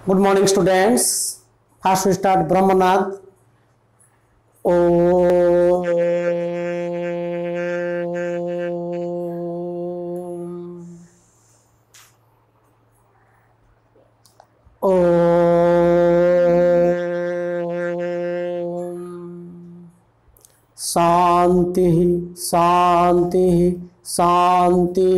Good morning, students. First we start Brahmanad. Om. Shanti, Shanti, Shanti.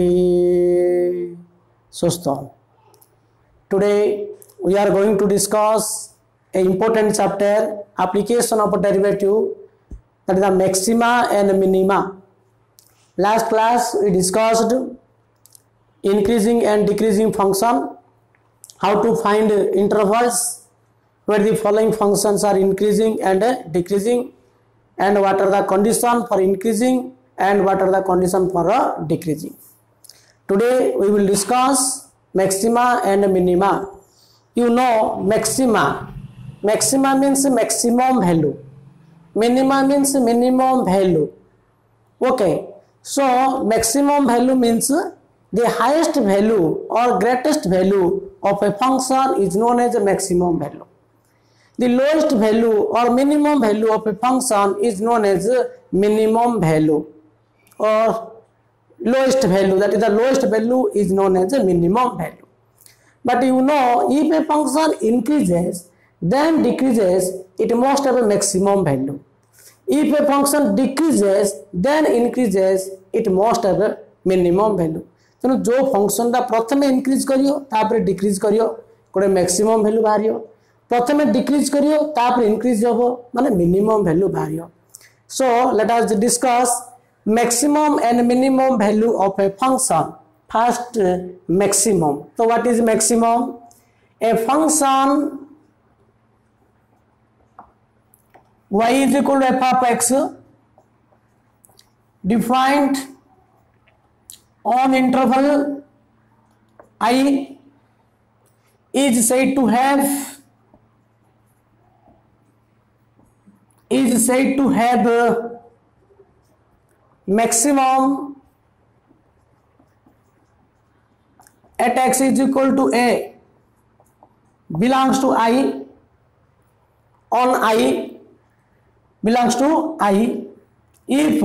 So stop. Today we are going to discuss an important chapter, application of a derivative, that is the maxima and minima. Last class we discussed increasing and decreasing function, how to find intervals where the following functions are increasing and decreasing, and what are the conditions for increasing and what are the conditions for decreasing. Today we will discuss maxima and minima. You know maxima. Maxima means maximum value. Minima means minimum value. Okay. So maximum value means the highest value or greatest value of a function is known as a maximum value. The lowest value or minimum value of a function is known as minimum value, or lowest value, that is the lowest value is known as a minimum value. But you know, if a function increases then decreases, it must have a maximum value. If a function decreases then increases, it must have a minimum value. तेणु जो function प्रथम increase करियो decrease करियो गोटे maximum value बाहर, प्रथम decrease करियो increase हम माने मिनिमम वैल्यू बाहर. So let us discuss maximum and minimum value of a function. First, maximum. So what is maximum? A function y is equal to f of x defined on interval I is said to have maximum at x is equal to a belongs to I on I belongs to I if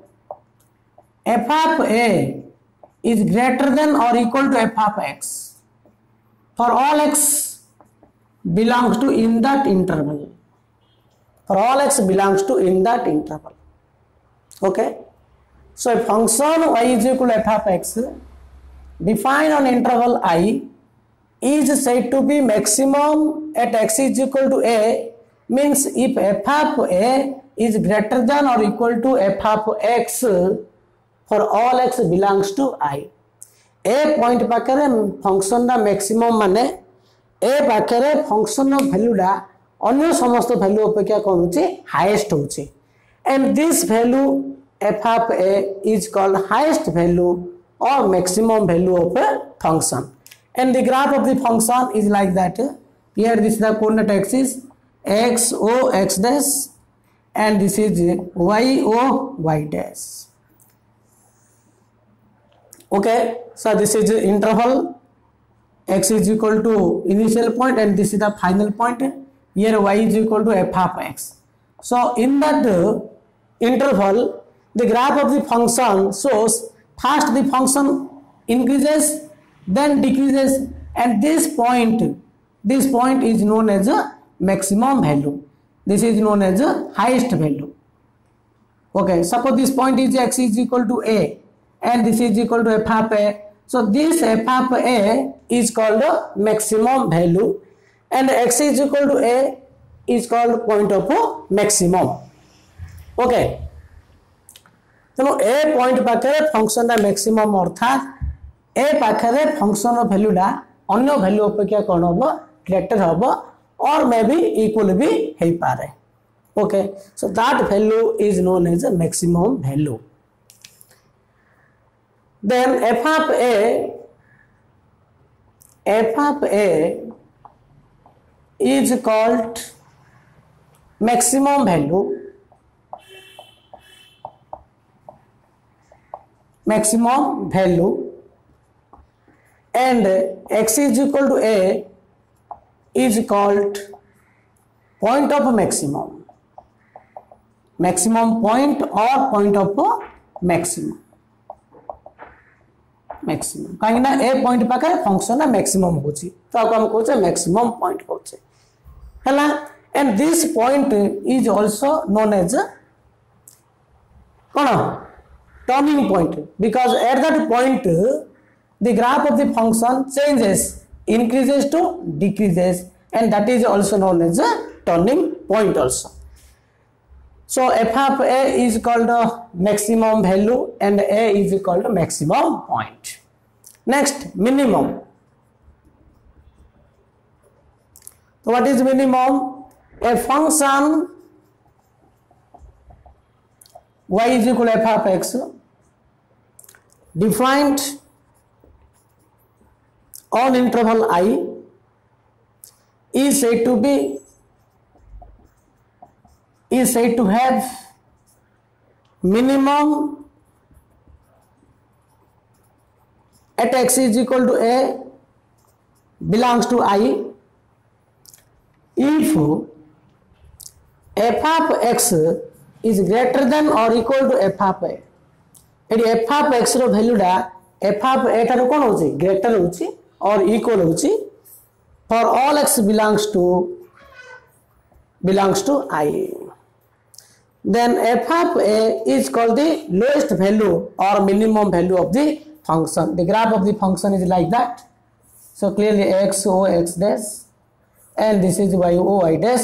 f of a is greater than or equal to f of x for all x belongs to in that interval. For all x belongs to in that interval. Okay. So a function y is equal to f of x defined on interval I is said to be maximum at x is equal to a, means if f of a is greater than or equal to f of x for all x belongs to I. A point पाखरे function दा maximum माने a पाखरे function value दा अन्य समस्त value अपेक्षा कोन होची highest होची, and this value f of a is called highest value or maximum value of a function, and the graph of the function is like that. Here this is the coordinate axis x o x dash and this is y o y dash. Okay, so this is interval, x is equal to initial point and this is the final point. Here y is equal to f of x. So in that interval, the graph of the function shows first the function increases then decreases, and this point is known as a maximum value. This is known as a highest value. Okay, suppose this point is x is equal to a and this is equal to f of a. So this f of a is called a maximum value and x is equal to a is called point of maximum. Okay. तेणु a point पाखे function दा maximum अर्थात a पाखे function value डा अन्य value अपेक्षा कौन हम ग्रेटर हम और मे बी इक्वल भी हो पारे. Okay, so that value is known as a maximum value. Then f of a is called maximum value and x is equal to a is called point of maximum. Maximum point or point of maximum. Maximum कहीं ना a point पाखे function ना maximum होची तो आपको हम कहते maximum point कहते हैला and this point is also known as कोन turning point because at that point the graph of the function changes increases to decreases and that is also known as a turning point also. So f of a is called a maximum value and a is called a maximum point. Next, minimum. So what is minimum? A function y is equal to f of x defined on interval I is said to have minimum at x is equal to a belongs to I if f of x is greater than or equal to f of a. यदि f of x रो value डा f of a ठारो कोन होची greater होची और equal होची for all x belongs to I. Then f of a is called the lowest value or minimum value of the function. The graph of the function is like that. So clearly x o x dash and this is y o y dash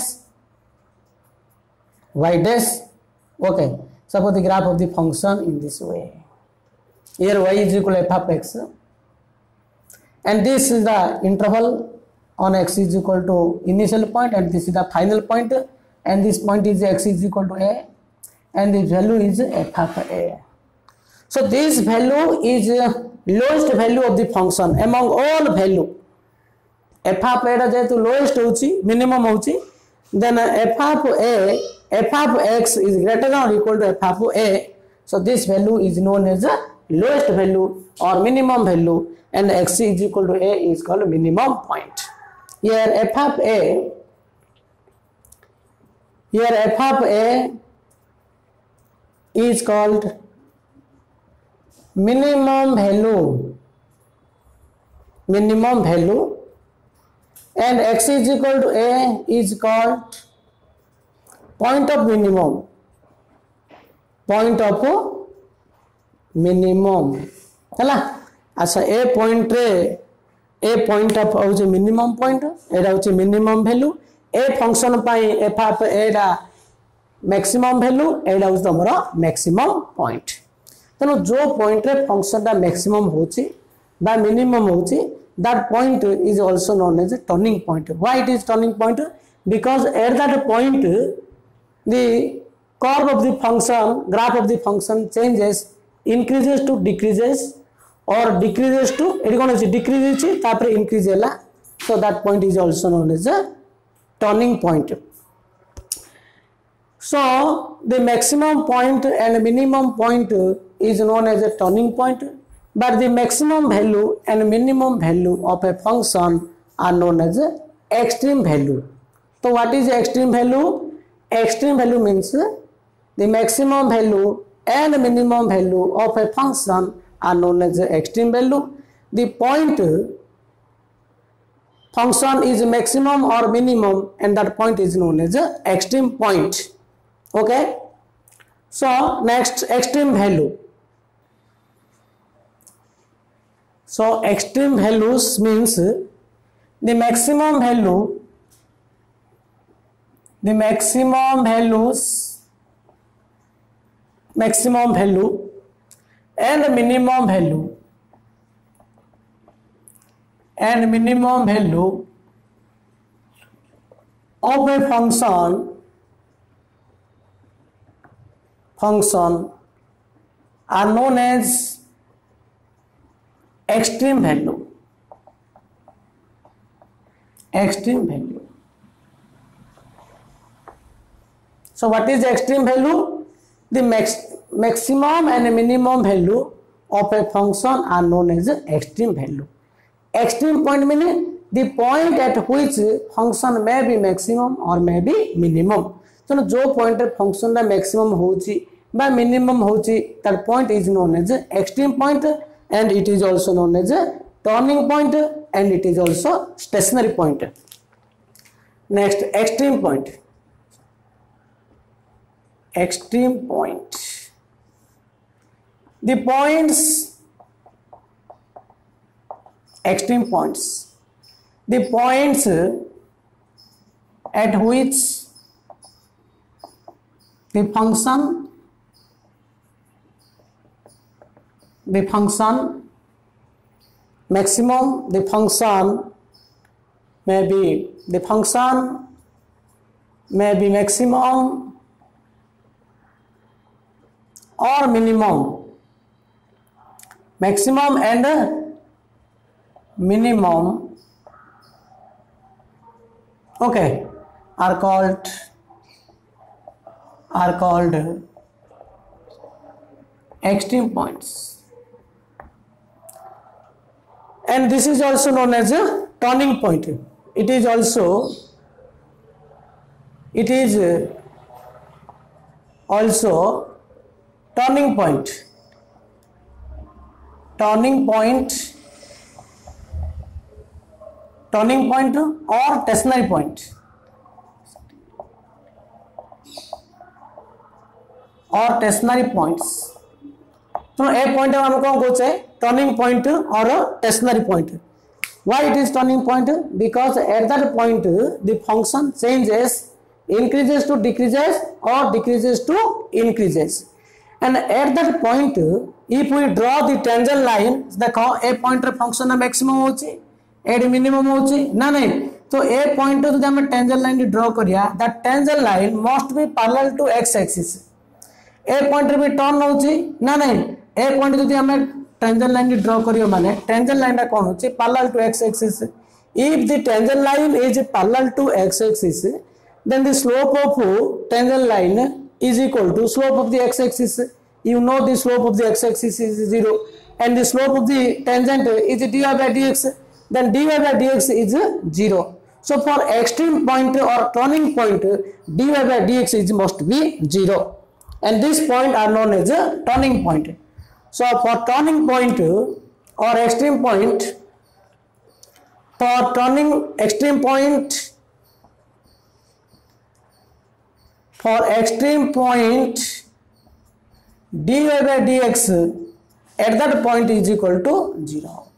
y dash. Okay, suppose the graph of the function in this way. Here y is equal to f of x and this is the interval on x is equal to initial point and this is the final point and this point is x is equal to a and this value is f of a. So this value is lowest value of the function among all value. f of a जेतु lowest होची minimum होची then f of x is greater than or equal to f of a. So this value is known as the lowest value or minimum value and x is equal to a is called minimum point. Here f of a is called minimum value and x is equal to a is called point of minimum हैला. अच्छा ए point of होचे minimum point एटा होचे minimum value ए function पाई f of a दा maximum value एटा होचे हमर मैक्सिमम पॉइंट. तनो जो पॉइंट रे फंक्शन दा मैक्सिमम होची बा मिनिमम होची that point is also known as a turning point. Why it is turning point? Because at that point the curve of the function, graph of the function changes, increases to decreases or decreases to decreases तापर increase ହେଲା. So that point is also known as a turning point. So the maximum point and minimum point is known as a turning point, but the maximum value and minimum value of a function are known as a extreme value. So what is extreme value? Extreme value means the maximum value and minimum value of a function are known as extreme value. The point function is maximum or minimum and that point is known as extreme point. Okay, so next, extreme value. So extreme values means the maximum value and minimum value of a function are known as extreme value. So what is extreme value? The maximum and minimum value of a function are known as extreme value. Extreme point meaning the point at which function may be maximum or may be minimum. So जो point function दा maximum होची बा minimum होची, that point is known as extreme point, and it is also known as turning point, and it is also stationary point. Next, extreme point. Extreme point. The points, extreme points, the points at which the function maximum, the function may be maximum or minimum. Maximum and minimum, okay, are called extreme points, and this is also known as a turning point. It is also turning point or stationary point, or stationary points. So a point हम कौन कहते turning point or stationary point. Why it is turning point? Because at that point the function changes, increases to decreases or decreases to increases. And at that point, if we draw the tangent line, देखो a point रे function ना maximum होची, a minimum होची, ना नहीं, तो a point तो जब हम tangent line draw करिया, that tangent line must be parallel to x-axis. A point रे भी turn होची, ना नहीं, a point तो जब हम tangent line draw करियो माने, tangent line रा कौन होची, parallel to x-axis. If the tangent line is parallel to x-axis, then the slope of tangent line is equal to slope of the x-axis. You know the slope of the x-axis is 0, and the slope of the tangent is dy by dx. Then dy by dx is 0. So for extreme point or turning point, dy by dx is must be 0, and this point are known as a turning point. So for turning point or extreme point, for turning extreme point, for extreme point, dy by dx at that point is equal to 0.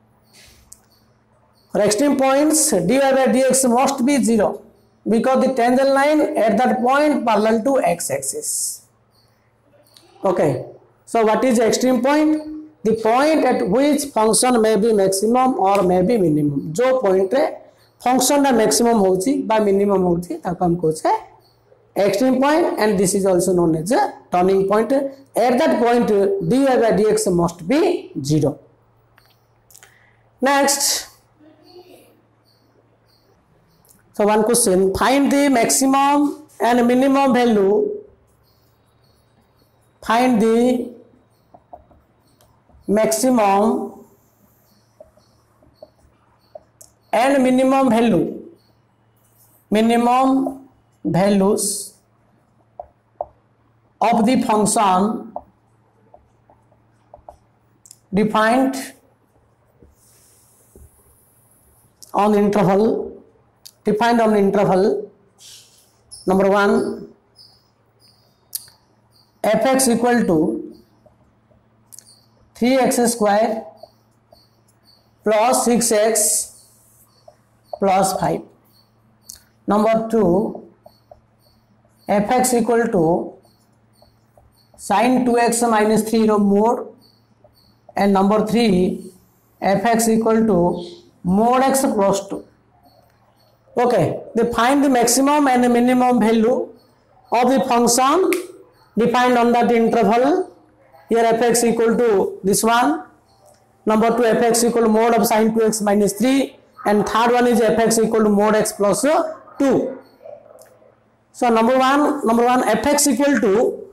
For extreme points, dy by dx must be 0 because the tangent line at that point parallel to x-axis. Okay. So what is extreme point? The point at which function may be maximum or may be minimum. जो point रे function दा maximum होची बा minimum होची ताको हम कहते हैं extreme point, and this is also known as a turning point. At that point, dy by dx must be 0. Next, so one question: find the maximum and minimum value. Find the maximum and minimum values of the function defined on interval. Number 1, fx equal to 3x square plus 6x plus 5. Number 2, fx equal to sin 2x minus 3 mode, and number 3, fx equal to mod x plus 2. Okay, they find the maximum and the minimum value of the function defined on that interval. Here fx equal to this one, number 2 fx equal to mod of sin 2x minus 3, and third one is fx equal to mod x plus 2. So number one fx equal to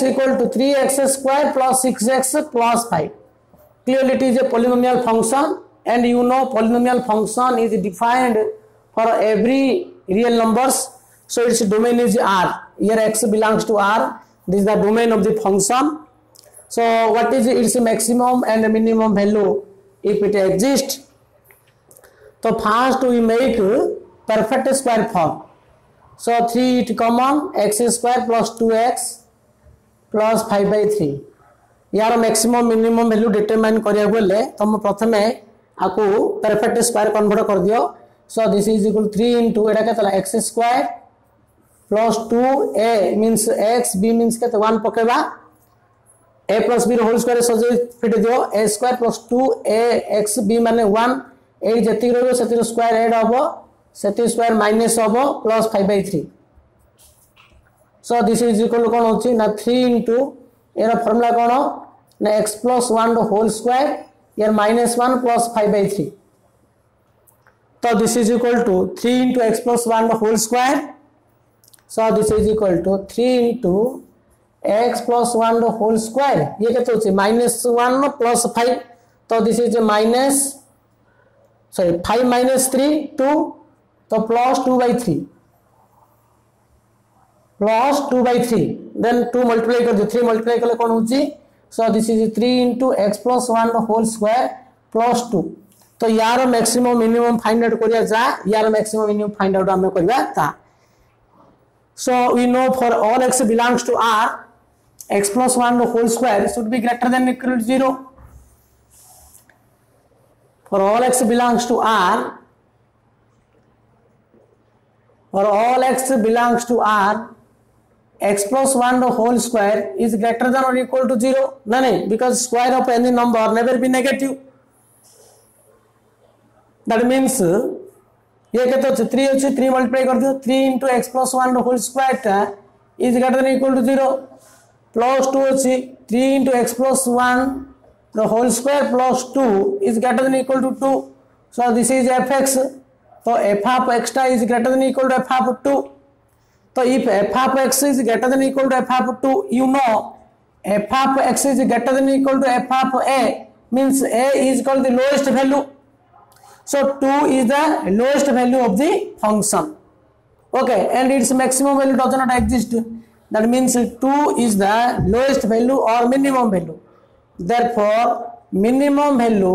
3x square plus 6x plus 5. Clearly it is a polynomial function, and you know polynomial function is defined for every real numbers, so its domain is R. Here x belongs to R. This is the domain of the function. So what is its maximum and minimum value if it exists? So first we make perfect square form. So 3 it common, x square plus 2x plus 5/3. यार maximum minimum value determine करिया गले तुम प्रथमे आकु perfect square convert कर दियो. So this is equal 3 into एटा केतला x square plus 2a minus x b minus केते 1 पकेबा a plus b whole square सजे फिट दियो a square plus 2a x b माने 1 ए जति रहबो सेतिर स्क्वायर ऐड हबो सेति स्क्वायर माइनस हबो plus 5/3. So this is equal कोन होची ना 3 इनटू एरा फार्मूला कोन ना x plus 1 होल स्क्वायर यार -1 plus 5/3. तो this is equal to 3 into x plus 1 whole square. So this is equal to 3 into x plus 1 whole square. ये केते होची -1 plus 5. तो दिस इज माइनस 5 minus 3 2. तो plus 2/3 plus 2/3 then 2 multiply कर दो 3 multiply करले कोन होची. So this is 3 into x plus 1 whole square plus 2. तो यार मैक्सिमम मिनिमम फाइंड आउट करिया जा यार मैक्सिमम मिनिमम फाइंड आउट हम करबा ता. So we know for all x belongs to R x plus 1 whole square should be greater than equal to 0. For all x belongs to R, for all x belongs to R, x plus 1 whole square is greater than or equal to 0. No, because square of any number never be negative. That means ये कहते हो 3 अच्छे 3 multiply कर दियो 3 into x plus 1 whole square टा is greater than equal to 0. Plus 2 अच्छे 3 into x plus 1 the whole square plus 2 is greater than equal to 2. So this is fx. So f of x is greater than equal to f of 2. So if f of x is greater than equal to f of 2, you know f of x is greater than equal to f of a means a is called the lowest value. So 2 is the lowest value of the function. Okay, and its maximum value does not exist. That means 2 is the lowest value or minimum value. Therefore minimum value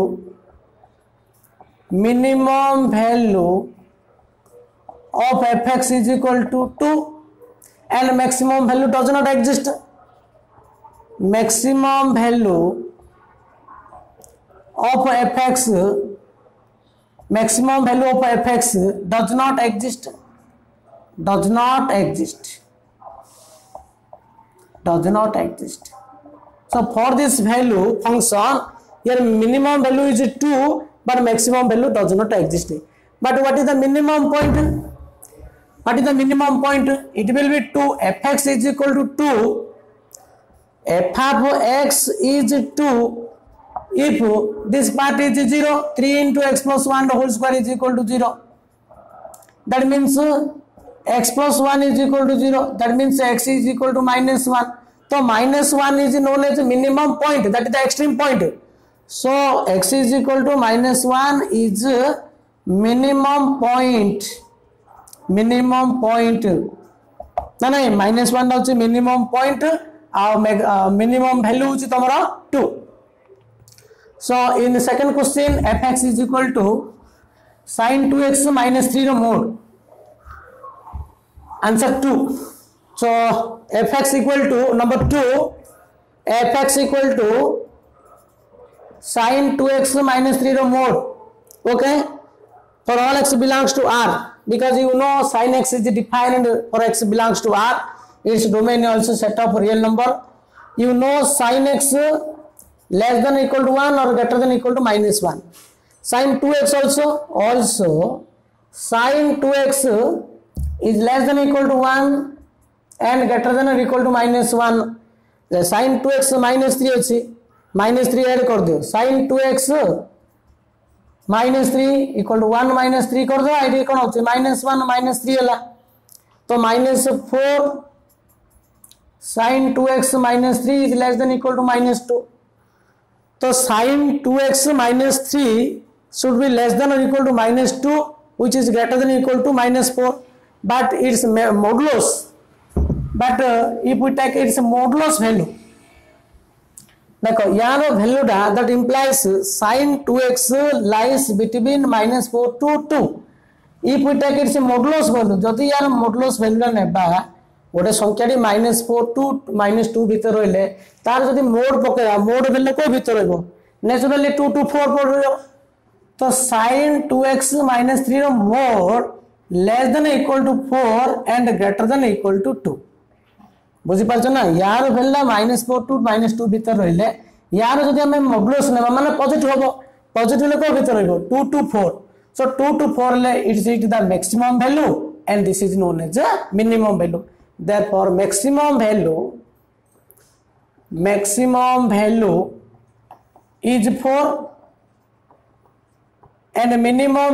of fx is equal to 2 and maximum value does not exist. Maximum value of fx does not exist. So for this value function, your minimum value is 2, but maximum value does not exist. But what is the minimum point? What is the minimum point? It will be 2. Fx is equal to 2. F of x is 2. If this part is 0, 3 into x plus 1 whole square is equal to 0. That means x plus 1 is equal to 0. That means x is equal to -1. So -1 is known as minimum point, that is the extreme point. So x is equal to -1 is minimum point. ना नहीं -1 होची minimum point और minimum value होची तमरा 2. So in the second question fx is equal to sin 2x minus 3 mode. Answer 2. So fx equal to number 2, fx equal to sin 2x minus 3 mode. Okay, for all x belongs to R, because you know sin x is defined for x belongs to R. Its domain also set of real number. You know sin x less than equal to 1 or greater than equal to -1. Sin 2x also sin 2x is less than equal to 1 and greater than or equal to -1. sin 2x -3 अच्छी -3 add कर दियो sin 2x -3 equal to 1 -3 कर दो ID कौन होची -1 -3 हला तो -4 sin 2x -3 is less than equal to -2. तो sin 2x -3 should be less than or equal to -2, which is greater than or equal to -4, but its modulus, but if we take its modulus value, देखो यार value that implies sin 2x lies between -4 to 2. if we take its modulus value, जदि यार modulus value नेबा गोटे संख्या -4 to -2 भीतर रहिले तार जदि मोड पकेबा मोड वैल्यू को भीतर रहबो नेचुरली 2 to 4 पड़ रहबो तो sin 2x - 3 रो mod less than or equal to 4 and greater than or equal to 2. बुझी पारछो ना यार वैल्यू -4 to -2 भीतर रहिले यार जदि हम मॉडुलस नेबा माने पॉजिटिव होबो पॉजिटिव को भीतर रहबो 2 to 4. so 2 to 4 ले it is the maximum value and this is known as a minimum value. Therefore maximum value is 4 and minimum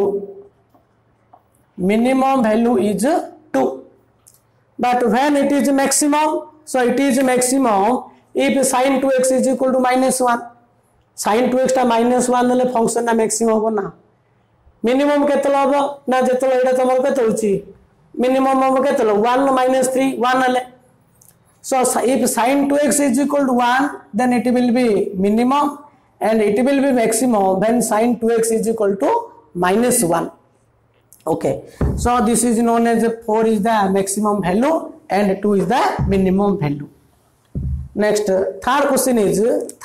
value is 2. But when it is maximum, so it is maximum if sin 2x is equal to -1. sin 2x टा -1 ले function ना maximum हो ना minimum केतल हो ना जेतल एटा तमर केत होची मिनिमम हम केतल 1 - 3 1 ले. so if sin 2x is equal to 1 then it will be minimum and it will be maximum when sin 2x is equal to -1. okay, so this is known as 4 is the maximum value and 2 is the minimum value. Next third question is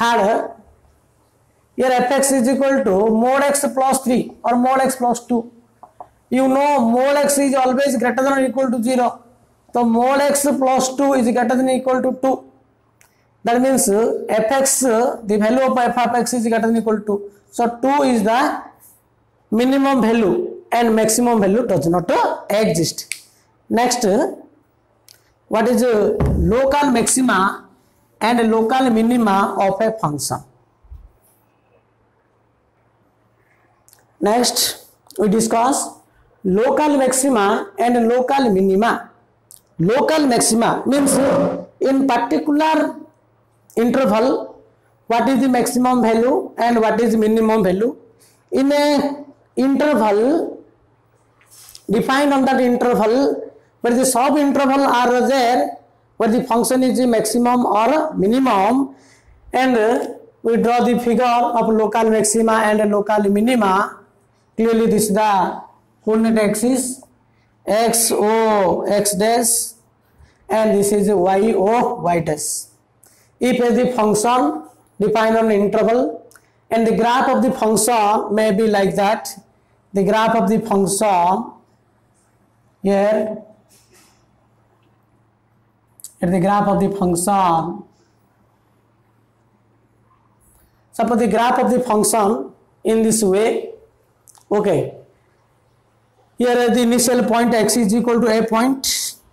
here fx is equal to mod x plus 3 or mod x plus 2. you know mod x is always greater than or equal to 0, so mod x plus 2 is greater than or equal to 2. that means fx, the value of f of x is greater than or equal to 2, so 2 is the minimum value and maximum value does not exist. Next, what is local maxima and local minima of a function. Next we discuss local maxima and local minima. Local maxima means in particular interval what is the maximum value and what is minimum value. in a interval defined on that interval where the sub interval are there where the function is the maximum or minimum, and we draw the figure of local maxima and local minima. Clearly this is the coordinate axis x o x dash and this is y o y dash. if the function defined on interval and the graph of the function may be like that, the graph of the function here at the graph of the function, suppose the graph of the function in this way. okay, here at the initial point x is equal to a point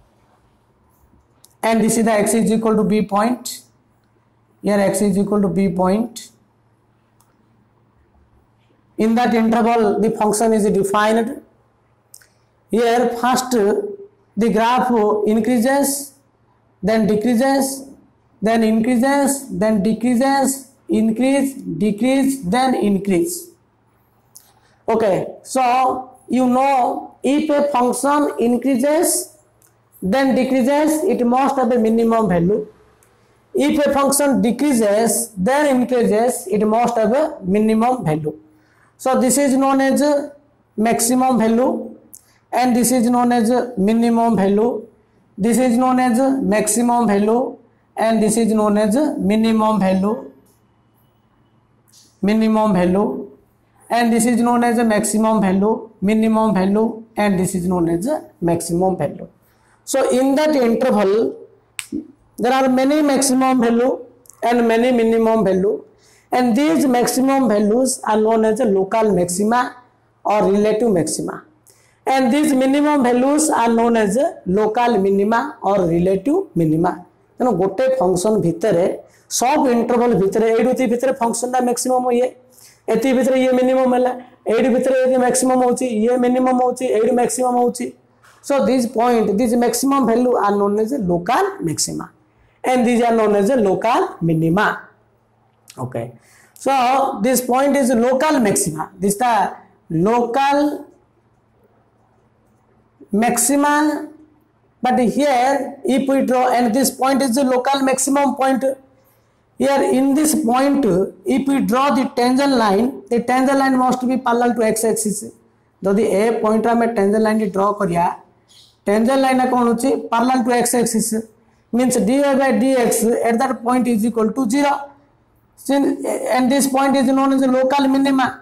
and this is the x is equal to b point. here x is equal to b point. in that interval the function is defined. here first the graph increases then decreases then increases then decreases increase decrease then increase. okay, so you know if a function increases then decreases it must have a minimum value. if a function decreases then increases it must have a minimum value. so this is known as maximum value and this is known as minimum value. this is known as maximum value and this is known as minimum value and this is known as a maximum value and this is known as a maximum value. so in that interval there are many maximum value and many minimum value, and these maximum values are known as a local maxima or relative maxima, and these minimum values are known as a local minima or relative minima. तेणु गोटे function भितर सब interval भितर एडुति भितर function दा maximum ये एति भितर ये मिनिमम है एडि भितर ये मैक्सिमम होची ये मिनिमम होची एडि मैक्सिमम होची. so these point these maximum value are known as a local maxima and these are known as a local minima. okay, So this point is local maxima. This is the local maxima. But here if we draw, and this point is the local maximum point. Here in this point, if we draw the tangent line must be parallel to x axis. जदि ए point रे हमें tangent line draw करिया, tangent line कौन होची parallel to x axis, means dy by dx at that point is equal to 0. Since and this point is known as the local minima.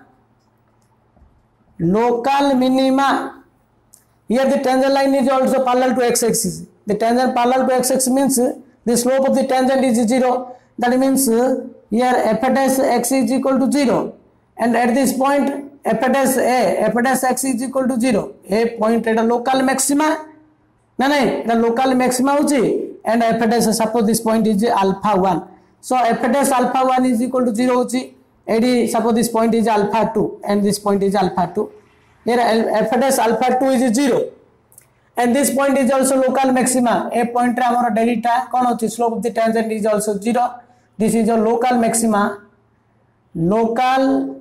Local minima. Here the tangent line is also parallel to x axis. The tangent parallel to x axis means the slope of the tangent is 0. That means here f dash x is equal to 0, and at this point f dash x is equal to 0. A point at a local maxima, no, local maxima hochi, and f dash, suppose this point is alpha 1. So f dash alpha 1 is equal to 0 hochi. AD, suppose this point is alpha 2 and this point is alpha 2. Here f dash alpha 2 is 0. And this point is also local maxima. A point our delta kon hochi, slope of the tangent is also 0. This is a local maxima. Local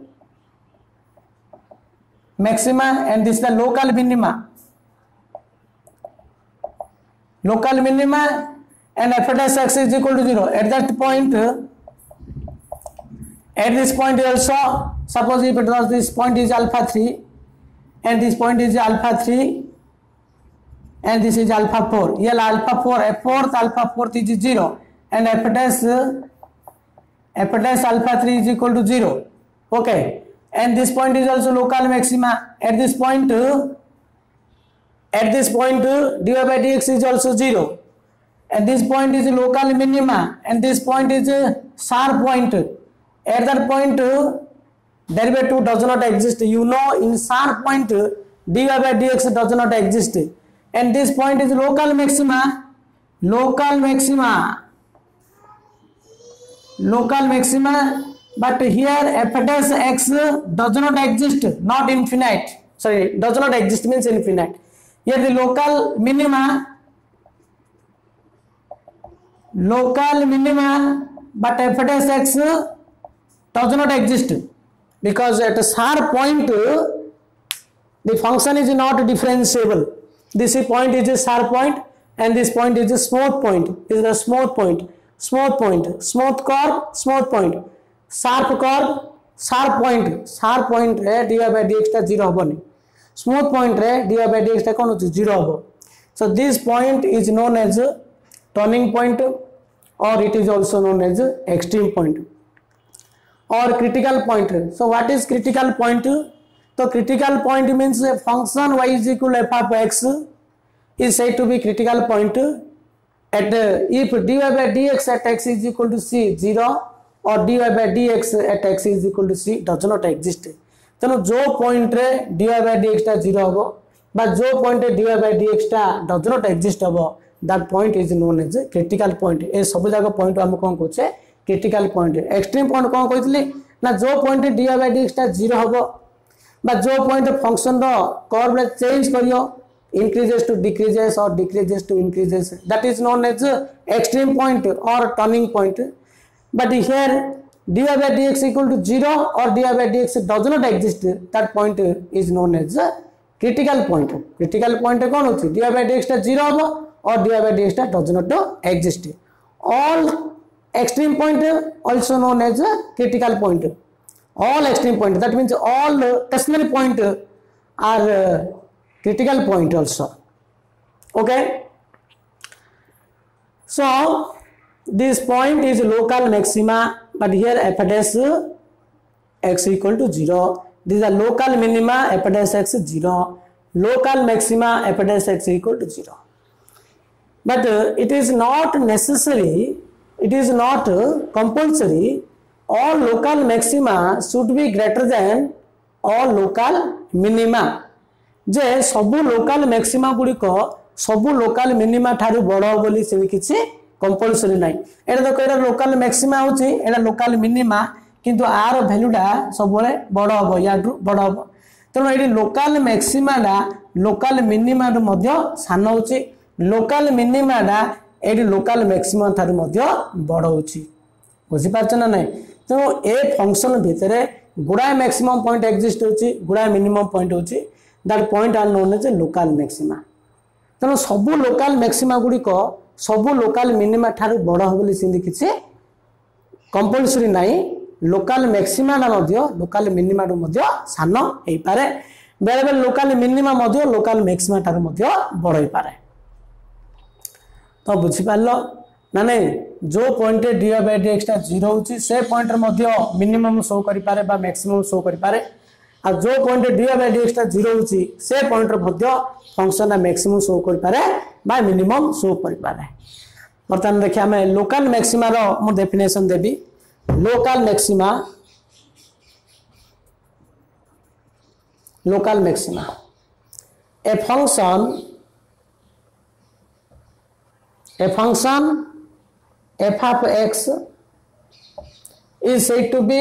maxima, and this is the local minima. Local minima, and f dash x is equal to 0. At that point, at this point also, suppose if it was this point is alpha 3, and this point is alpha 3, and this is alpha 4. Here alpha 4, alpha 4 is 0, and f dash alpha 3 is equal to 0. Okay, and this point is also local maxima. At this point dy by dx is also 0, and this point is local minima, and this point is a sharp point. At that point derivative does not exist. You know, in sharp point dy by dx does not exist, and this point is local maxima. But here f dash x does not exist, not infinite. Sorry, does not exist means infinite. Here the local minima, but f dash x does not exist, because at a sharp point the function is not differentiable. This point is a sharp point, and this point is a smooth point. This is a smooth point. Smooth point, smooth curve, smooth point, sharp curve, sharp point रे dy by dx टा 0 होबनी, smooth point रे dy by dx टा कोन होची 0 होबो. So this point is known as turning point, or it is also known as extreme point or critical point. So what is critical point? So critical point means a function y is equal to f of x is said to be critical point at if dy by dx at x is equal to c 0, or dy by dx at x is equal to c does not exist. तेणु जो point रे dy by dx टा 0 होबो, बा जो point रे dy by dx टा does not exist होबो, that point is known as critical point. ए सब जगह पॉइंट हम कोन कहछे critical point. एक्सट्रीम पॉइंट कोन कहतली ना जो पॉइंट रे dy by dx टा 0 होबो, बा जो पॉइंट फंक्शन रो कर्व रे चेंज करियो, increases to decreases or decreases to increases, that is known as extreme point or turning point. But here dy by dx equal to 0 or dy by dx does not exist, that point is known as critical point. Critical point कौन होती, dy by dx टा 0 होबो or dy by dx टा does not exist. All extreme point also known as critical point. All extreme point, that means all tertiary point are critical point also. Okay, so this point is local maxima, but here f dash x equal to 0. This is a local minima, f dash x 0, local maxima, f dash x equal to 0. But it is not necessary, it is not compulsory all local maxima should be greater than all local minima. जे सबु local maxima गुड़िक सबु local minima ठारू बड़ बोली से किसी compulsory ना. एटा तो कहला लोकल मैक्सिमा होची, एटा लोकल मिनिमा, किंतु आर वैल्यूटा सब बड़ हम या बड़ हम. तेणु ये लोकल मैक्सिमाटा लोकल मिनिमा सान होची, लोकल मिनिमाटा ये लोकल मैक्सिमा ठारू बड़ होची. बुझी पारछ ना नहीं तेणु ए फंक्शन भितर गुड़ाए मैक्सिमम पॉइंट एक्जिस्ट होची गुड़ाए मिनिमम पॉइंट होची that point are known as local maxima तेणु सबु लोकल मैक्सिमा गुड़िक सबु लोकल मिनिमा ठारू बड़ हो बोली सिंधी किछि कंपलसरी नाही लोकल मैक्सिमा ना मध्य लोकल मिनिमा रु मध्य सान हेई पारे बेले बेले लोकल मिनिमा मध्य लोकल मैक्सिमा ठारू मध्य बड़ हेई पारे तो बुझी पारलो ना नहीं जो point d by d x 0 होची से पॉइंट रे मध्य मिनिमम शो करि पारे बा मैक्सिमम शो करि पारे आ जो point d by d x 0 होची से पॉइंट रे मध्य फंक्शन ना मैक्सिमम शो करि पारे बा मिनिमम शो करि पारे बर्तमान देखिए हमें लोकल मैक्सिमा रो मु डेफिनेशन देबी local maxima a function f of x is said to be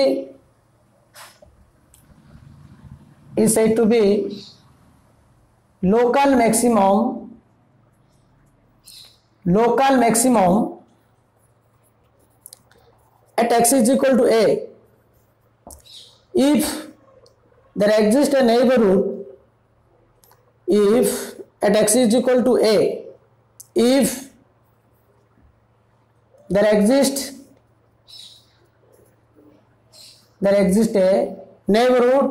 local maximum at x is equal to a if there exists a neighborhood if at x is equal to a if there exists a neighborhood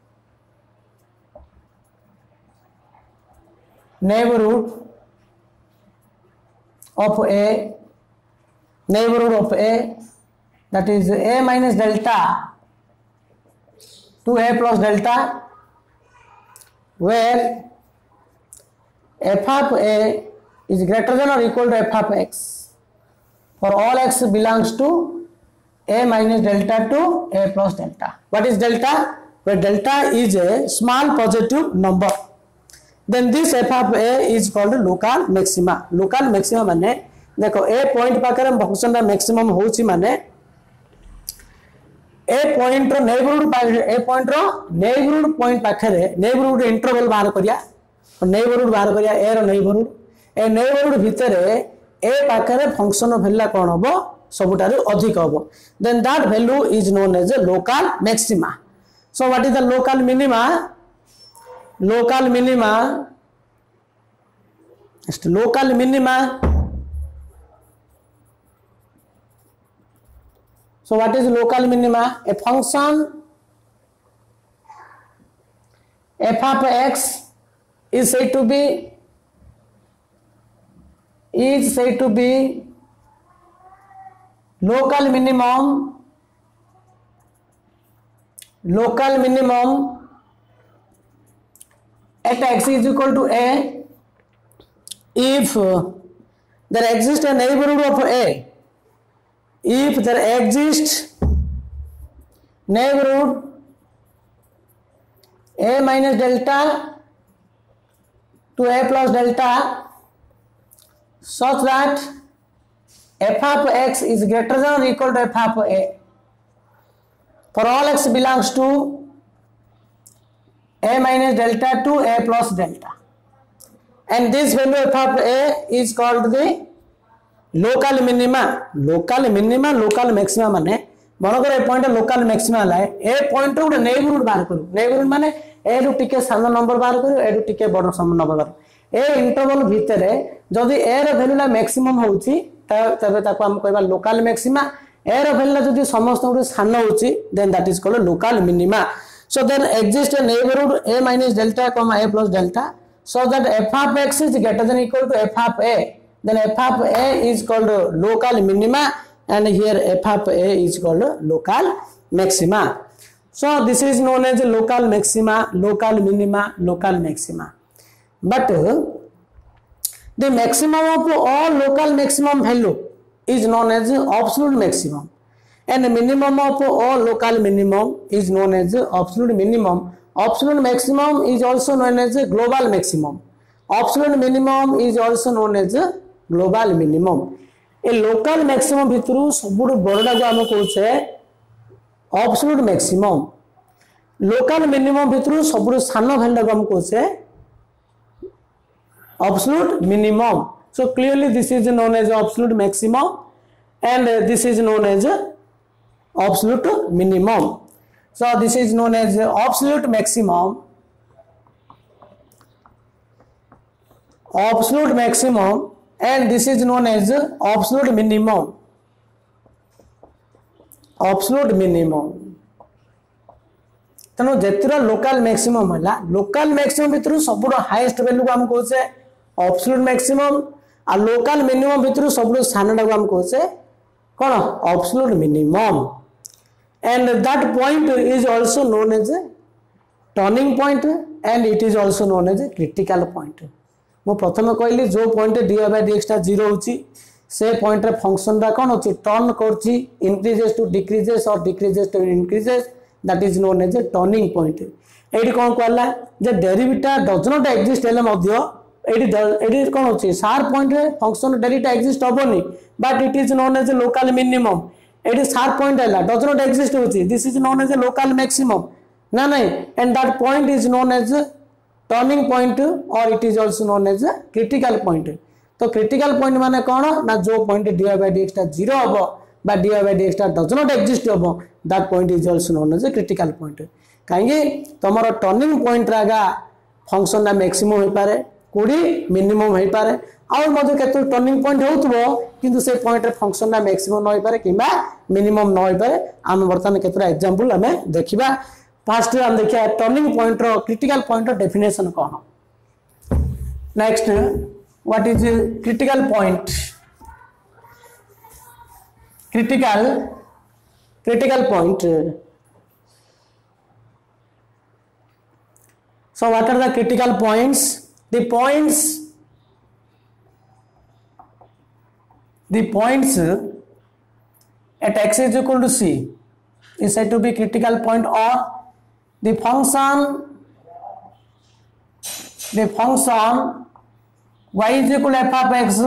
of a that is a minus delta to a plus delta where f of a is greater than or equal to f of x for all x belongs to a minus delta to a plus delta. What is delta? Where delta is a small positive number, then this f of a is called local maxima. Local maxima माने देखो a point पाकर function रा maximum होची माने a point रो neighbourhood point पाखरे neighbourhood interval बाहर करिया नेबरहुड बाहर करिया a रो नेबरहुड भितरे ए पाखरे फंक्शन वैल्यू कौन हम सबुठारु अधिक हम then that value is known as a local maxima so what is the local minima so what is local minima a function f of x is said to be local minimum at x is equal to a if there exists a neighborhood of a if there exists neighborhood a minus delta to a plus delta such that f of x is greater than or equal to f of a for all x belongs to a minus delta to a plus delta and this value f of a is called the local minima local maxima माने मनकर a point local maxima है a point गोटे neighbourhood बाहर करू neighbourhood माने ए रु टिके सान नंबर बाहर करू ए रु टिके बड़ नंबर बाहर ए इंटरवल भितर जदि ए रो वैल्यू मैक्सिमम होउची तबे ताको हम कहबा लोकल मैक्सिमा ए रो वैल्यू जदि समस्त गुटे सान होउची then that is called local minima so then exist a neighbourhood a minus delta comma a plus delta so that f of x is greater than equal to f of a then f of a is called local minima and here f of a is called local maxima so this is known as local maxima local minima local maxima but the maximum of all local maximum value is known as absolute maximum and the minimum of all local minimum is known as absolute minimum absolute maximum is also known as global maximum absolute minimum is also known as global minimum ए local maximum भितरु सबुठ बड़टा जो आम कहे absolute maximum local minimum भितरु सबुठ सान वैल्यू को हम कहे absolute minimum so clearly this is known as absolute maximum and this is known as absolute minimum. So this is known as absolute maximum. Absolute maximum, and this is known as absolute minimum. Absolute minimum. तेणु जेतिर local maximum है, local maximum भितर सब highest value को हम कहे absolute maximum, आ local minimum भितर सब सानटा को हम कहे कौन absolute minimum. And that point is also known as turning point and it is also known as critical point. मु प्रथम कहली जो पॉइंट dy/dx टा 0 होची से पॉइंट रे फंक्शन रा कौन होची टर्न करची, इंक्रीजेस टू डिक्रीजेस और decreases to increases, that is known as a turning point. एडी कोन कहला जे डेरिवेटिव डज नॉट एग्जिस्ट हेले मध्य एडी कोन होची शार्प पॉइंट रे फंक्शन डेरिवेटिव एग्जिस्ट होबोनी, but it is known as a local minimum. एडी शार्प पॉइंट हैला डज नॉट एग्जिस्ट होची, this is known as a local maximum ना नहीं, and that point is known as turning point और it is also known as critical point. तो critical point माने कौन ना जो पॉइंट dy/dx टा 0 हबो बा dy/dx टा डज नॉट एग्जिस्ट हबो, that point is also known as critical point. काहे तमरो टर्निंग पॉइंट रागा फंक्शन ना मैक्सिमम होई पारे, कोडी मिनिमम होई पारे, और मधु केतो टर्निंग पॉइंट होतबो किंतु से पॉइंट रे फंक्शन ना मैक्सिमम न होई पारे किबा मिनिमम न होई पारे. हम वर्तमान केतरा एग्जांपल हमें देखिबा. फर्स्ट हम देखिए टर्निंग पॉइंट रो क्रिटिकल पॉइंट रो डेफिनेशन कौन. Next what is critical point. critical point. So what are the critical points? The points at x is equal to c is said to be critical point, or the function y is equal to f of x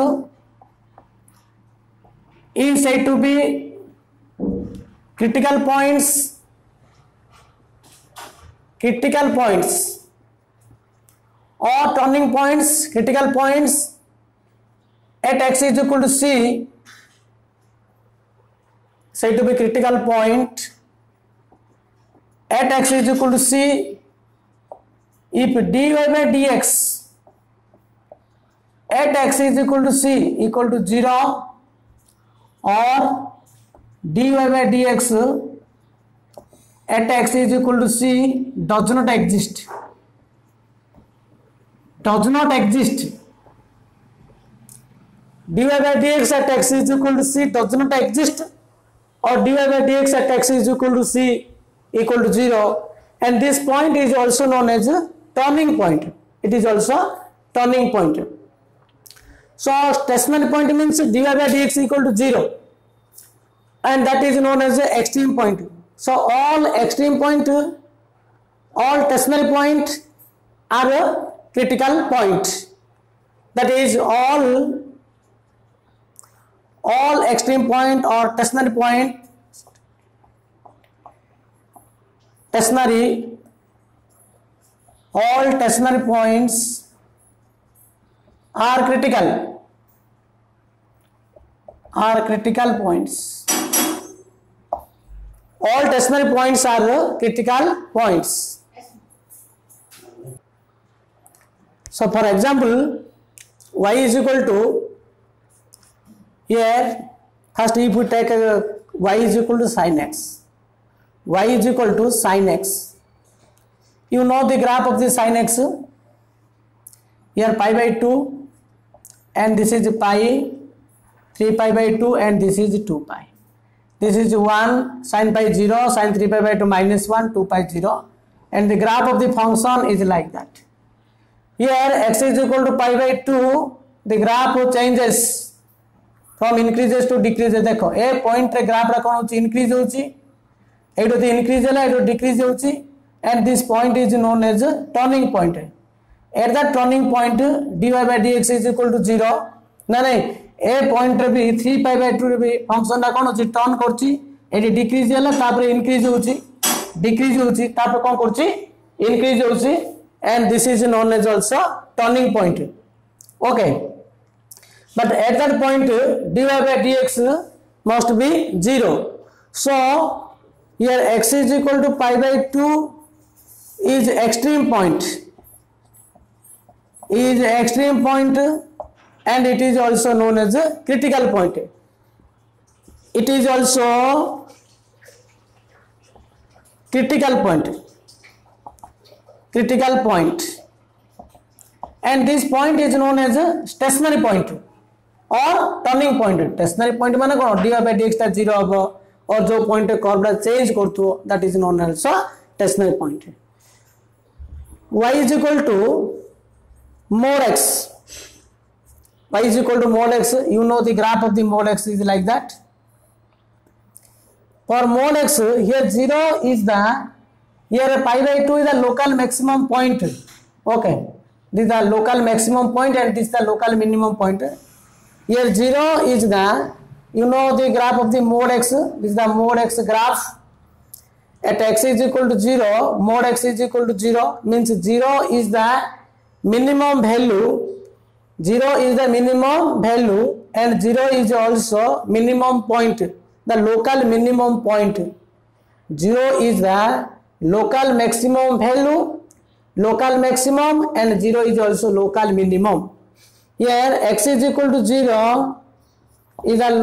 is said to be critical points or turning points. Critical points at x is equal to c said to be critical point at x is equal to c if dy/dx at x is equal to c equal to 0 or dy/dx at x is equal to c does not exist. dy/dx at x is equal to c does not exist, or dy/dx at x is equal to c equal to 0, and this point is also known as a turning point. It is also turning point. So stationary point means dy/dx equal to 0, and that is known as the extreme point. So all extreme point, all stationary point are a critical point. That is all extreme point or stationary point, all stationary points are critical points. All stationary points are critical points. So for example, y is equal to, here first if we take y is equal to sin x, y is equal to sin x. You know the graph of the sin x. Here pi by 2, and this is pi, 3 pi by 2, and this is 2 pi. This is 1, sin pi 0, sin 3 pi by 2 minus 1, 2 pi 0, and the graph of the function is like that. Here x is equal to pi by 2, the graph changes from increases to decreases. देखो ए point रे graph रा कोन होची increase होची, एडो the increase हला एडो decrease होची, and this point is known as a turning point. At that turning point dy/dx is equal to 0 ना नहीं, ए पॉइंट रे भी 3 pi by 2 रे भी फंक्शन रा कोन होची टर्न करची, एडी डिक्रीज हला तापर इंक्रीज होची, डिक्रीज होची तापर कोन करची इंक्रीज होची, and this is known as also turning point. Okay, but at that point dy/dx must be 0. So here x is equal to pi by 2 is extreme point, and it is also known as a critical point. It is also critical point, and this point is known as a stationary point or turning point. Stationary point माने कौन dy by dx ता 0 होगा, और जो point curve टा change करतो that is known as a stationary point. Y is equal to mod x. Y is equal to mod x. You know the graph of the mod x is like that. For mod x, here 0 is the, here pi by 2 is the local maximum point. Okay, this is the local maximum point and this is the local minimum point. Here 0 is the, you know the graph of the mod x. This is the mod x graph. At x is equal to 0, mod x is equal to 0 means 0 is the minimum value. 0 is the minimum value and 0 is also minimum point, the local minimum point. 0 is the local maximum value, local maximum, and 0 is also local minimum. Here x is equal to 0 is a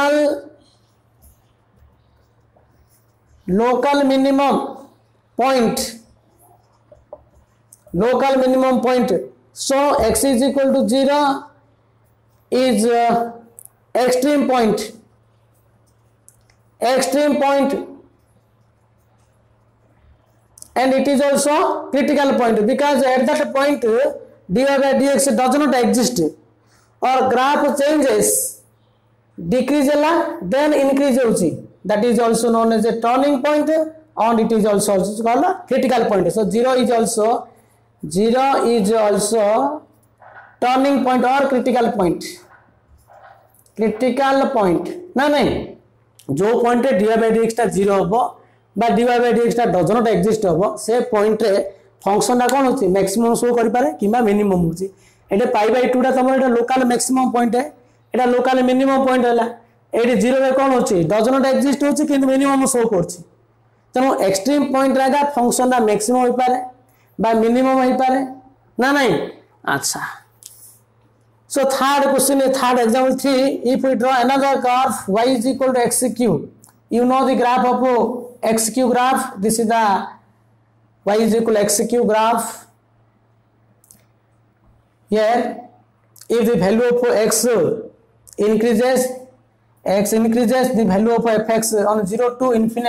local minimum point, so x is equal to 0 is extreme point, and it is also critical point because at that point dy by dx does not exist, or graph changes, decrease then increase होची, that is also known as a turning point, and it is also called a critical point. So 0 is also turning point or critical point. ना नहीं, जो point dy by dx टा 0 होबो बा dy by dx टा does not exist होबो, से point रे फंक्शन टा कोन होची मैक्सिमम शो करि पारे किबा मिनिमम होची. एटे पाई बाय 2 टा तमर एटा लोकल मैक्सिमम पॉइंट है, एटा लोकल मिनिमम पॉइंट हला. एटी 0 रे कोन होची does not exist होची किंतु मिनिमम शो करची. तनो एक्सट्रीम पॉइंट रागा फंक्शन टा मैक्सिमम होई पारे बा मिनिमम होई पारे ना नहीं. अच्छा, so third question is third example 3. If we draw another curve y is equal to x cube, you know the graph of x cube graph. This is the y is equal to x cube graph. Here if the value of x increases, the value of fx on 0 to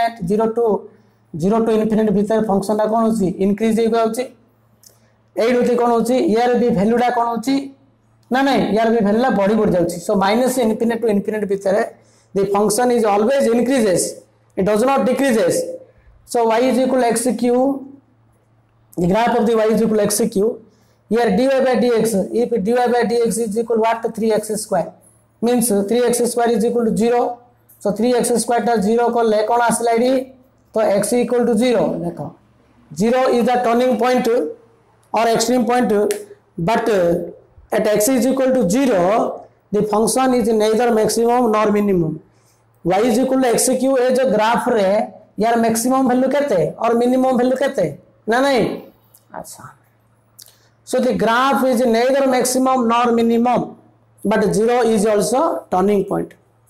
infinite भीतर function टा कोन होची increase हो जाउची. Add होची कोन होची यार भी वैल्यू टा कोन होची ना नहीं, यार भी वैल्यू बढ़ी जाउची. So minus infinite to infinite भीतर the function is always increases, it does not decreases. So y is equal to x cube, the graph of the y is equal to x cube. Here dy by dx, if dy by dx is equal what, 3x square, means 3x square is equal to 0. So 3x square टा 0 को ले कोन आसला ED, तो x equal to 0. देखो 0 is the turning point or extreme point, but at x is equal to 0 the function is neither maximum nor minimum. y is equal to x cube ए जो graph रे यार maximum value केते और minimum value केते ना नहीं. अच्छा, so the graph is neither maximum nor minimum, but 0 is also turning point.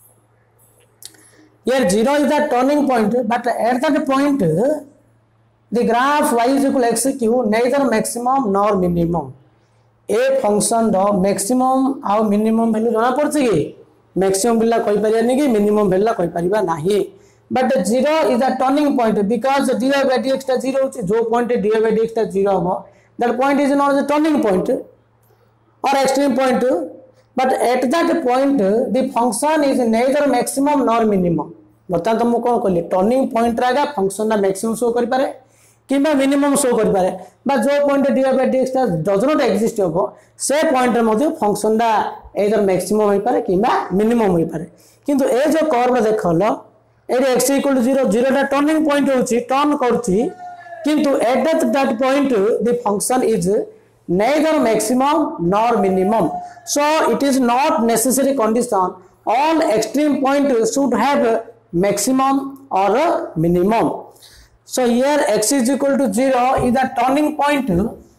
Here 0 is the turning point, but at that point the graph y is equal to x cube neither maximum nor minimum. ए function रो maximum आ minimum value जाना पड़छ कि maximum value कहि परियानी कि minimum value कहि परिबा नाही. But 0 is a turning point because dy by dx टा 0 होची, जो पॉइंट dy by dx टा 0 हो that point is not the turning point और extreme point, but at that point the function is neither maximum nor minimum. बता तुम कोन कहली टर्निंग पॉइंट रागा फंक्शन ना मैक्सिमम शो करि पारे किंबा मिनिमम शो करि पारे, बा जो पॉइंट dy by dx टा डज नॉट एक्जिस्ट हो से पॉइंट रे मध्ये फंक्शन दा एदर मैक्सिमम होई पारे किंबा मिनिमम होई पारे. किंतु ए जो कर्व देखलो ए x इक्वल टू 0, 0 टा टर्निंग पॉइंट होची, टर्न करची, किंतु at that point the function is neither maximum nor minimum. So it is not necessary condition all extreme point should have maximum or minimum. So here x is equal to 0 is the turning point.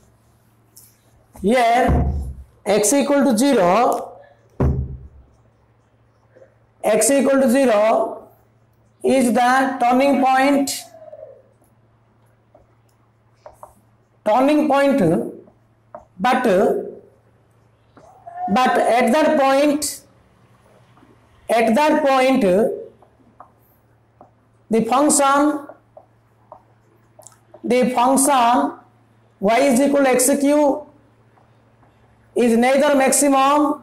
Here x equal to 0, x equal to 0 is the turning point, but at that point the function y is equal to x cube is neither maximum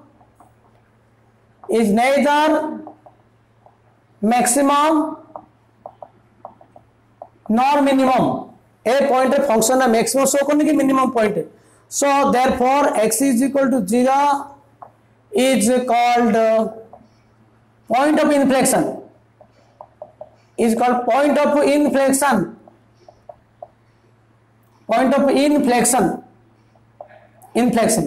nor minimum. A point of function a maximum show करने की minimum point. So therefore x is equal to 0 is called point of inflection. Is called point of inflection. Inflection.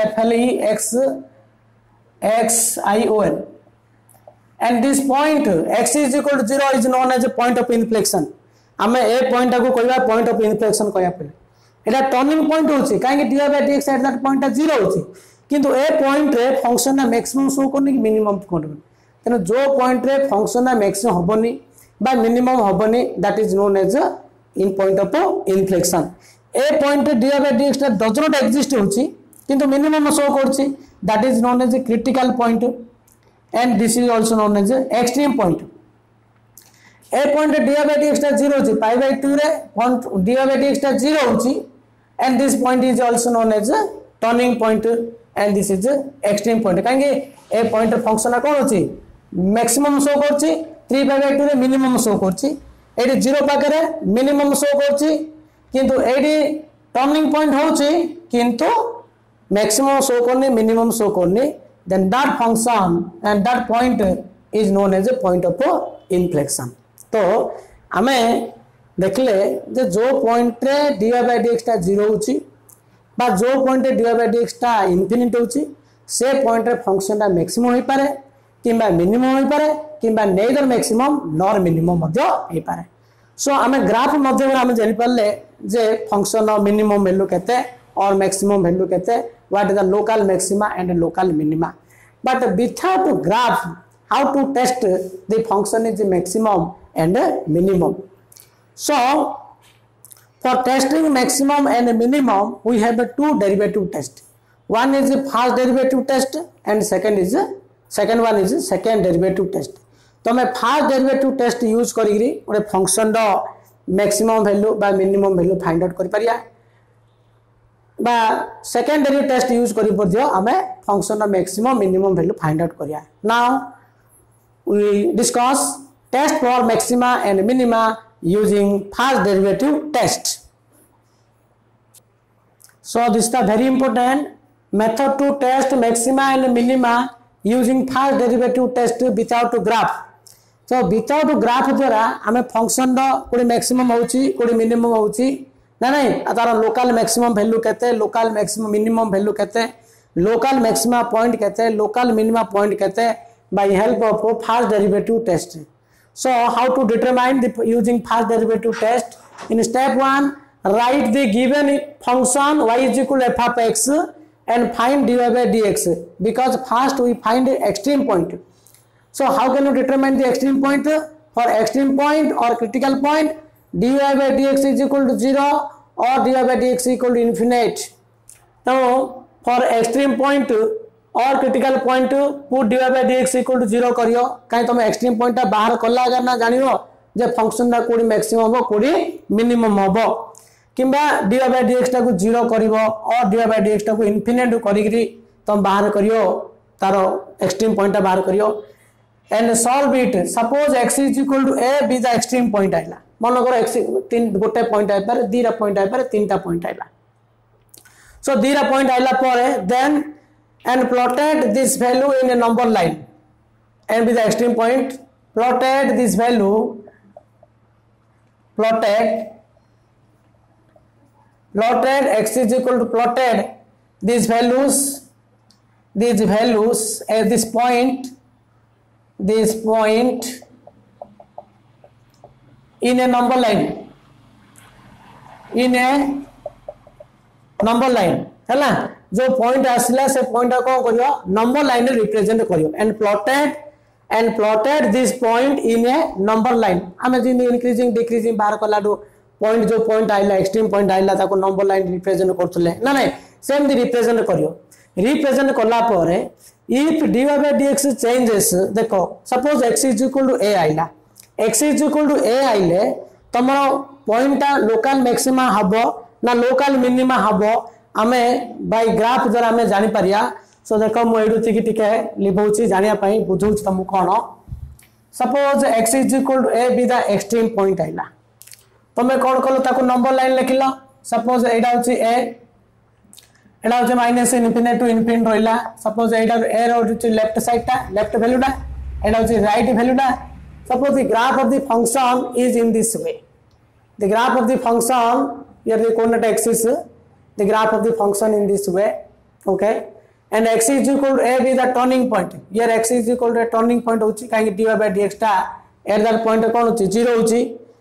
INFLEXION. And this point x is equal to 0 is known as a point of inflection. आमे ए point को कहबा point of inflection कहया पड़े एटा turning point होची काहे d by dx at that point 0 होची किंतु ए point रे फंक्शन ना मैक्सिमम शो करनी कि मिनिमम कोन तने जो पॉइंट रे फंक्शन ना मैक्सिमम होबनी बा मिनिमम होबनी that is known as an point of inflection ए पॉइंट रे d by dx does not exist होची किंतु मिनिमम शो करची that is known as critical point and this is also known as extreme point. ए point d by dx 0 होची pi by 2 रे point d by dx 0 होची and this point is also known as turning point and this is extreme point काहे ए point function कोन होची maximum show करची 3 by 2 रे minimum show करची एडी 0 पाकरे मिनिमम शो करची किंतु एडी टर्निंग पॉइंट होची किंतु मैक्सिमम शो करनी मिनिमम शो करनी then that function and that point is known as a point of inflection. तो आमे देखले जे जो पॉइंट रे डी बाय डीएक्स 0 होची बा जो पॉइंट रे डी बाय डीएक्स इन्फिनिट होची से पॉइंट रे फंक्शन ता मैक्सिमम होई पारे किबा मिनिमम होई पारे किबा नेदर मैक्सिमम नॉर मिनिमम मध्य होई पारे. सो आमे ग्राफ मध्य में आमे जानि पाले जे फंक्शन ऑफ मिनिमम वैल्यू केते और मैक्सिमम वैल्यू केते what is the local maxima and local minima but without graph how to test the function is maximum and minimum. So for testing maximum and minimum we have two derivative test. One is the first derivative test and second one is second derivative test. तो मैं first derivative test use करी गोटे function रो maximum value बा minimum value find out करि परिया बा second derivative test use करी पदियो हमें function रो maximum minimum value find out करिया. Now we discuss test for maxima and minima using first derivative test. So this is the very important method to test maxima and minima using first derivative test without graph. So without graph द्वारा हमें function रो कोडी maximum होची कोडी minimum होची ना नहीं तार local maximum value कहते local maximum minimum value कहते local maxima point कहते local minima point कहते by help of first derivative test. So how to determine the using first derivative test? In step 1 write the given function y is equal to f of x and find dy by dx because first we find the extreme point. So how can you determine the extreme point? For extreme point or critical point dy by dx is equal to 0 or dy by dx equal to infinite. Now for extreme point और critical point put d by dx equal to 0 करियो काई तुम extreme point ता बाहर कला अगर ना जानियो जे function ता कोडी मैक्सिमम हो कोडी मिनिमम हो किबा डी बाय डीएक्स ता को 0 करिवो और डी बाय डीएक्स ता को इन्फिनिट करिकरी तुम बाहर करियो तारो एक्सट्रीम पॉइंट ता बाहर करियो and solve it. Suppose x is equal to a be the extreme point आइला मन करो x तीन गोटे पॉइंट आइ पारे दीरा पॉइंट आइ पारे तीनटा पॉइंट आइला. सो दीरा पॉइंट आइला परे then and plotted this value in a number line and with the extreme point plotted this value plotted x is equal to plotted these values at this point in a number line in a number line है जो point आसला से point कौन करियो number line represent करियो and plotted this point in a number line आमे जे increasing decreasing बाहर कलाडू पॉइंट जो पॉइंट आइला एक्सट्रीम पॉइंट आइला ताको नंबर लाइन रिप्रेजेंट करथले ना नहीं सेम दी रिप्रेजेंट करियो रिप्रेजेंट करला परे if dy by dx changes देखो suppose x is equal to a आइला x is equal to a आइले तमरो पॉइंटा लोकल मैक्सिमा हबो ना लोकल मिनिमा हबो आमे बाय ग्राफ द्वारा आमे जानि परिया सो देखो मु एडु थिकी टिके लिबौची जानिया पई बुझौछ तमु कोन suppose x is equal to a be the extreme point आइला तमे कोन कलो ताको नंबर लाइन लिखिलो सपोज एडा होची a एडा होची माइनस इनफिनिटी टू इनफिनिटी रहिला सपोज एडा a रो होची लेफ्ट साइड ता लेफ्ट वैल्यू ता एडा होची राइट वैल्यू ता suppose the graph of the function is in this way the graph of the function here the coordinate axis the graph of the function in this way okay and x is equal to a be the turning point here x is equal to a turning point होची काहे dy by dx ता at that point कोन होची 0 होची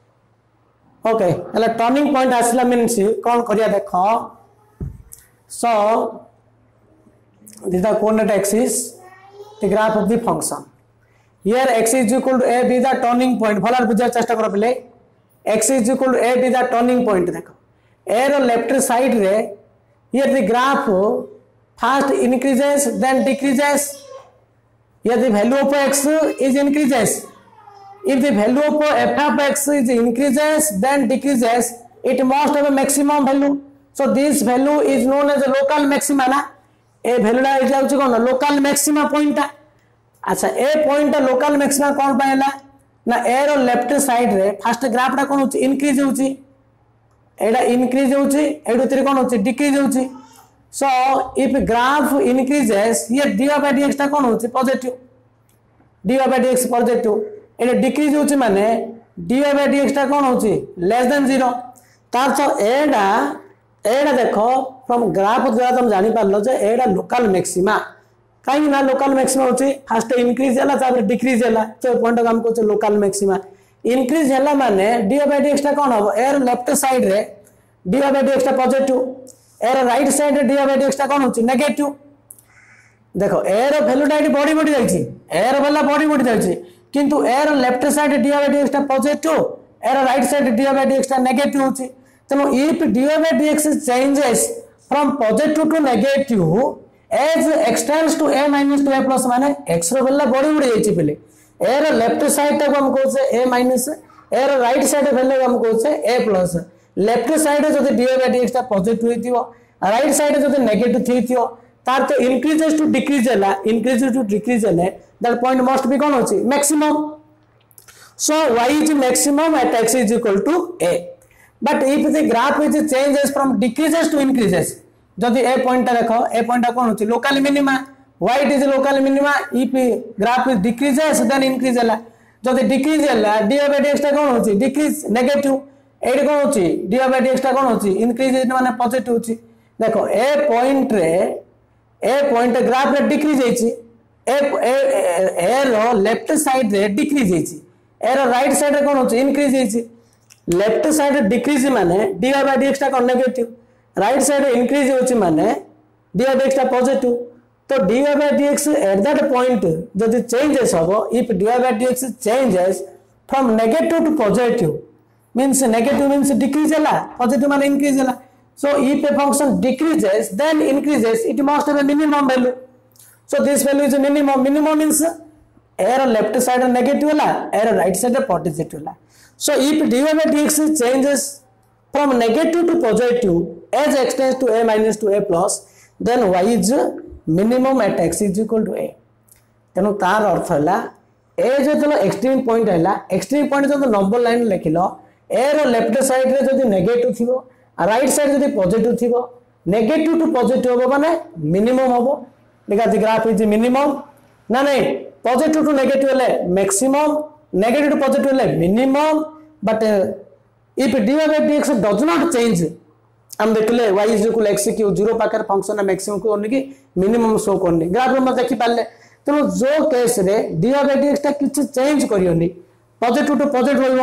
okay हला turning point आसला means कोन करिया देखो so this the coordinate axis the graph of the function here x is equal to a be the turning point भला बुझा चेष्टा करो पहले x is equal to a be the turning point देखो a रो लेफ्ट साइड रे here the graph first increases then decreases here the value of x is increases if the value of f of x is increases then decreases it must have a maximum value so this value is known as a local maxima ना ए value ला इज आउची कोन local maxima point अच्छा ए point local maxima कोन पाएला ना ए रो लेफ्ट साइड रे फर्स्ट ग्राफ टा कोन होची इंक्रीज होची एडा इंक्रीज होची एडु तरी कोन होची डिक्रीज होची so if graph increases here dy by dx टा कोन होची positive dy by dx positive एडा डिक्रीज होची माने dy by dx टा कोन होची लेस देन 0 तार तो एडा देखो फ्रॉम ग्राफ द्वारा तुम जानि पारलो जे एडा लोकल मैक्सिमा काई ना लोकल मैक्सिमा होची फर्स्ट इंक्रीज हला तापर डिक्रीज हला तो पॉइंट हम को लोकल मैक्सिमा इंक्रीज हला माने dy by dx टा कोन हो एर लेफ्ट साइड रे dy by dx टा पॉजिटिव एर राइट साइड रे dy by dx टा कोन होची नेगेटिव देखो एर वैल्यू टा बॉडी बॉडी जाईची एर वाला बॉडी बॉडी जाईची किंतु एर left side dy by dx टा पॉजिटिव एर right side dy by dx टा नेगेटिव होची तनो if dy by dx changes from positive to negative as extends to a minus to a plus माने x रो वाला बॉडी बॉडी जाईची पहले एर लेफ्ट साइड तक हम कहू से a माइनस एर राइट साइड वैल्यू हम कहू से a प्लस लेफ्ट साइड जदी dy by dx ता पॉजिटिव हितियो राइट साइड जदी नेगेटिव हितियो तार तो इंक्रीजेस टू डिक्रीज हला इंक्रीज टू डिक्रीज हले दैट पॉइंट मस्ट बी कोन होची maximum so y is maximum at x is equal to a but if the graph is changes from decreases to increases जदी a point देखो a point कोन होची local minima why it is local minima if graph is decreases then increase हला जदी decrease हला dy by dx ता कोन होची decrease negative add कोन होची dy by dx ता कोन होची इंक्रीज माने पॉजिटिव होची देखो ए पॉइंट ग्राफ रे डिक्रीज हेची ए रो लेफ्ट साइड रे डिक्रीज हेची ए रो राइट साइड रे कोन होची इंक्रीज हेची लेफ्ट साइड रे डिक्रीज माने dy by dx ता कोन नेगेटिव राइट साइड रे इंक्रीज होची माने dy by dx ता पॉजिटिव तो dy by dx at that point जदि changes होबो if dy by dx changes from negative to positive means negative means decrease हला positive मान increase हला so if a function decreases then increases it must have a minimum value so this value is a minimum means error left side negative हला error right side positive हला so if dy by dx changes from negative to positive as extends to a minus to a plus then y is minimum at x is equal to a तेनु तार अर्थ हला a जो तलो extreme point हला extreme point जो number line लिखिलो a रो left side रे जदी नेगेटिव थिबो राइट साइड जदी पॉजिटिव थिबो नेगेटिव टू पॉजिटिव होबो माने मिनिमम होबो देखा द ग्राफ इज मिनिमम ना नहीं पॉजिटिव टू नेगेटिव हले मैक्सिमम नेगेटिव टू पॉजिटिव हले minimum but if dy by dx does not change हम देखले y is equal x की 0 पाकर फंक्शन मैक्सिमम को ओनली मिनिमम शो करनी ग्राफ में देखि पाले तो जो केस रे dy by dx ता किछ चेंज करियोनी पॉजिटिव टू पॉजिटिव होइबो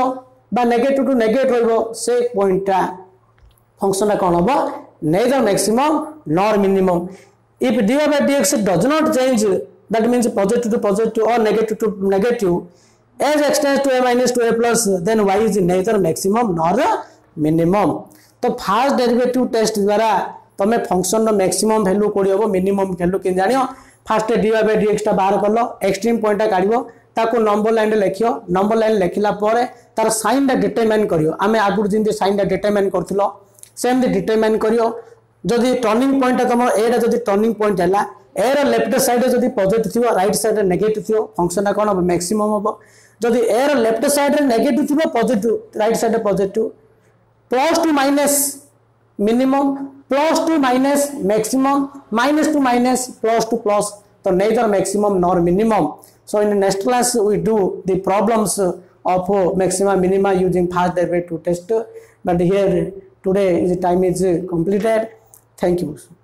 बा नेगेटिव टू नेगेट रहिबो से पॉइंटटा फंक्शन कौन हम neither maximum nor minimum. If dy by dx does not change, that means positive to positive or negative to negative, as x tends to a minus to a plus, then y is neither maximum nor minimum. तो first derivative test द्वारा तुम function रो maximum value कोडी हो minimum value के जानियो first dy by dx टा बाहर करलो एक्सट्रीम पॉइंट काढिबो ताको नंबर लाइन लिखियो नंबर लाइन लिखिला परे तार साइन टा डिटरमाइन करियो आमे आगुर जिंदे साइन टा डिटरमाइन करथिलो सेम डिटरमाइन करियो जदि टर्निंग पॉइंट तुम ए जदि टर्निंग पॉइंट है ए रो लेफ्ट साइड जदि पॉजिटिव थिबो राइट साइड रे नेगेटिव थिबो फंक्शन कोन हो मैक्सिमम हो जदि ए रो लेफ्ट साइड रे नेगेटिव थिबो पॉजिटिव राइट साइड रे positive plus to minus minimum plus to minus maximum minus to minus plus तो neither maximum nor minimum. So in the next class we do the problems of maxima minima using fast derivative test, but here today the time is completed. Thank you.